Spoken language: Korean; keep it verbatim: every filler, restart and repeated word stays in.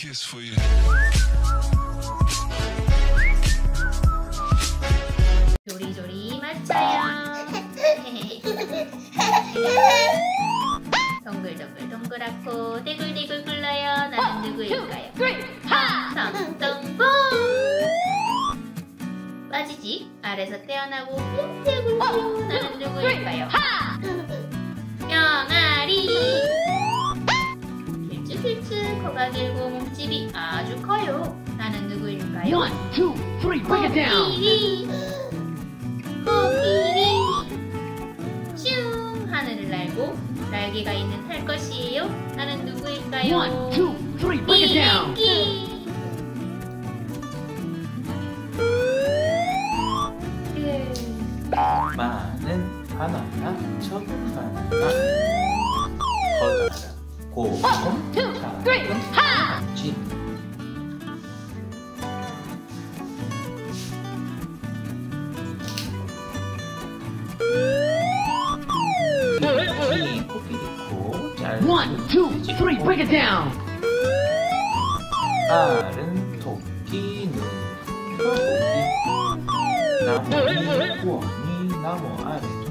kiss for you. 조리조리 맞춰요. 동글동글 동그랗고 대굴대굴 굴러요. 나는 누구일까요? 삼성봉. 빠지지 아래서 태어나고 핀대 굴러요. 나는 누구일까요? 병아리. 길쭉길쭉 코가 길고 몸집이 아주 커요. 나는 누구일까요? One, two, three, break it down. 코끼리. 코끼리. 슝 하늘을 날고 날개가 있는 탈 것이에요. 나는 누구일까요? One, two, three, break it down. 비행기. 마는 하나야 첫 하나 커다란 고 작은 진 코끼리 코끼리 코 짧은 One, two, three, break it down. 빠른 토끼는 거북이 나무 위에 구원이 나무 아래